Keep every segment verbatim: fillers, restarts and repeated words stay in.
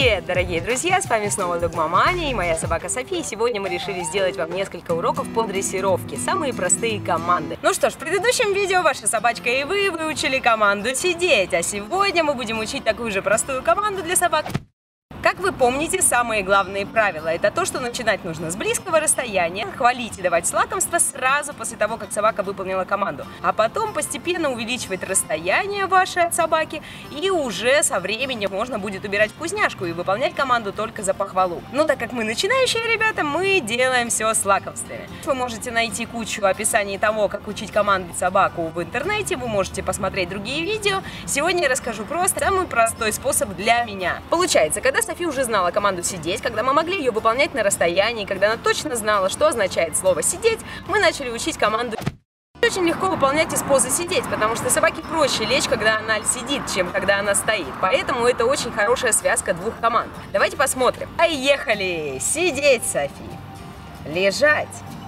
Привет, дорогие друзья! С вами снова Dogmamania и моя собака Софи. И сегодня мы решили сделать вам несколько уроков по дрессировке. Самые простые команды. Ну что ж, в предыдущем видео ваша собачка и вы выучили команду «сидеть». А сегодня мы будем учить такую же простую команду для собак. Как вы помните, самые главные правила – это то, что начинать нужно с близкого расстояния, хвалить и давать лакомство сразу после того, как собака выполнила команду, а потом постепенно увеличивать расстояние вашей от собаки, и уже со временем можно будет убирать вкусняшку и выполнять команду только за похвалу. Но так как мы начинающие ребята, мы делаем все с лакомствами. Вы можете найти кучу описаний того, как учить команды собаку в интернете, вы можете посмотреть другие видео. Сегодня я расскажу просто самый простой способ для меня. Получается, когда Софи уже знала команду «сидеть», когда мы могли ее выполнять на расстоянии, когда она точно знала, что означает слово «сидеть», мы начали учить команду. Очень легко выполнять из позы «сидеть», потому что собаке проще лечь, когда она сидит, чем когда она стоит. Поэтому это очень хорошая связка двух команд. Давайте посмотрим. Поехали! Сидеть, Софи. Лежать.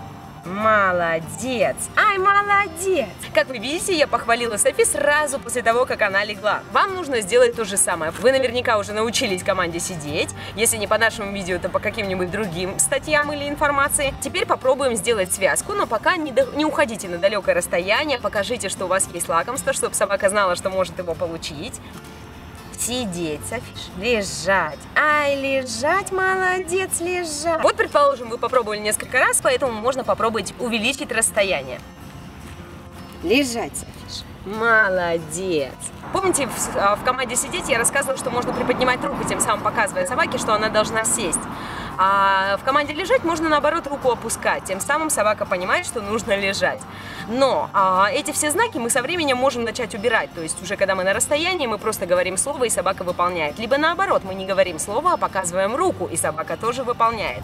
Молодец! Ай, молодец! Как вы видите, я похвалила Софи сразу после того, как она легла. Вам нужно сделать то же самое. Вы наверняка уже научились команде «сидеть». Если не по нашему видео, то по каким-нибудь другим статьям или информации. Теперь попробуем сделать связку, но пока не, до... не уходите на далекое расстояние. Покажите, что у вас есть лакомство, чтобы собака знала, что может его получить. Сидеть, Софиш. Лежать. Ай, лежать, молодец, лежать. Вот, предположим, вы попробовали несколько раз, поэтому можно попробовать увеличить расстояние. Лежать, Софиш. Молодец. Помните, в, в команде «сидеть» я рассказывала, что можно приподнимать руку, тем самым показывая собаке, что она должна сесть. А в команде «лежать» можно, наоборот, руку опускать, тем самым собака понимает, что нужно лежать. Но а, эти все знаки мы со временем можем начать убирать, то есть уже когда мы на расстоянии, мы просто говорим слово, и собака выполняет. Либо наоборот, мы не говорим слово, а показываем руку, и собака тоже выполняет.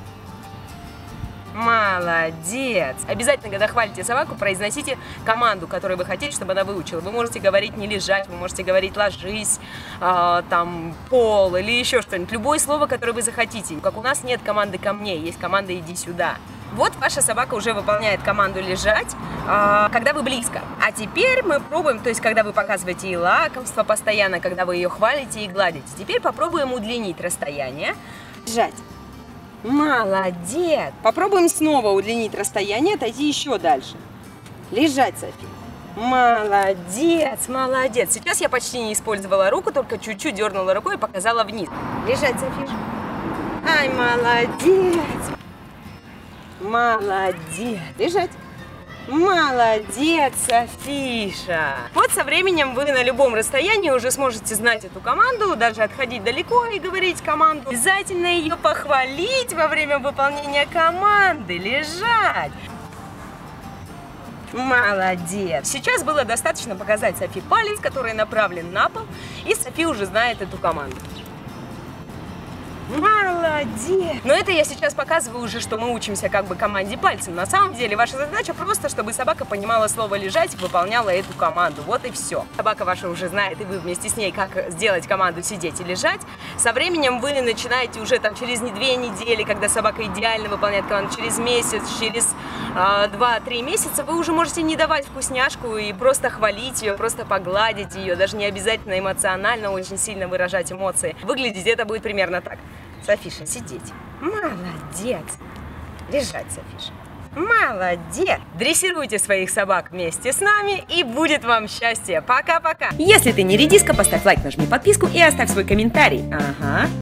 Молодец! Обязательно, когда хвалите собаку, произносите команду, которую вы хотите, чтобы она выучила. Вы можете говорить «не лежать», вы можете говорить «ложись», э, там «пол» или еще что-нибудь. Любое слово, которое вы захотите. Как у нас нет команды «ко мне», есть команда «иди сюда». Вот ваша собака уже выполняет команду «лежать», э, когда вы близко. А теперь мы пробуем, то есть когда вы показываете ей лакомство постоянно, когда вы ее хвалите и гладите. Теперь попробуем удлинить расстояние. Лежать. Молодец! Попробуем снова удлинить расстояние, отойти еще дальше. Лежать, Софи. Молодец, молодец. Сейчас я почти не использовала руку, только чуть-чуть дернула рукой и показала вниз. Лежать, Софи. Ай, молодец. Молодец. Лежать. Молодец, Софиша! Вот со временем вы на любом расстоянии уже сможете знать эту команду, даже отходить далеко и говорить команду. Обязательно ее похвалить во время выполнения команды. Лежать! Молодец! Сейчас было достаточно показать Софи палец, который направлен на пол, и Софи уже знает эту команду. Молодец! Но это я сейчас показываю уже, что мы учимся как бы команде пальцем. На самом деле ваша задача просто, чтобы собака понимала слово «лежать» и выполняла эту команду. Вот и все. Собака ваша уже знает, и вы вместе с ней, как сделать команду «сидеть» и «лежать». Со временем вы начинаете уже там через две недели, когда собака идеально выполняет команду, через месяц, через э, два-три месяца, вы уже можете не давать вкусняшку и просто хвалить ее, просто погладить ее, даже не обязательно эмоционально, очень сильно выражать эмоции. Выглядеть это будет примерно так. Софиша, сидеть. Молодец. Лежать, Софиша. Молодец. Дрессируйте своих собак вместе с нами, и будет вам счастье. Пока-пока. Если ты не редиска, поставь лайк, нажми подписку и оставь свой комментарий. Ага.